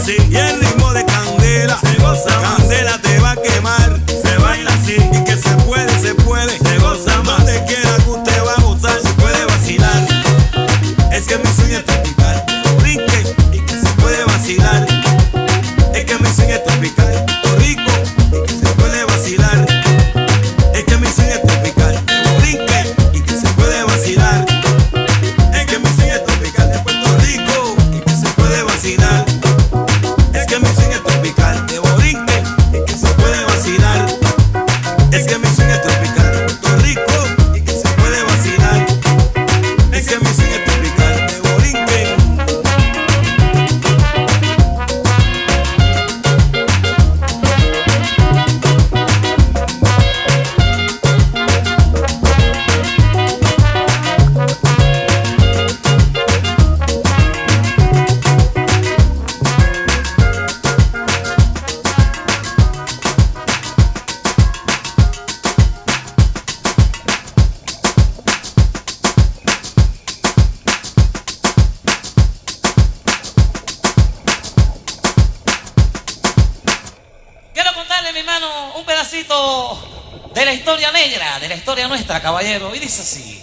así. Y el ritmo de Candela se goza más. Candela te va a quemar, se baila así. Y que se puede, se goza más. Donde quiera que usted va a gozar, se puede vacilar. Es que mi sueño es tropical, brinque y que se puede vacilar. Es que mi sueño es tropical, Puerto Rico, y que se puede vacilar. Es que mi sueño es tropical, brinque y que se puede vacilar. Es que mi sueño es tropical de Puerto Rico y que se puede vacilar. Es que mi sueño es tropical de Borinque y que se puede vacilar. Es que mi sueño es tropical de Puerto Rico y que se puede vacilar. Es que mi sueño es tropical de Borinque. Quiero contarle, mi hermano, un pedacito de la historia negra, de la historia nuestra, caballero. Y dice así.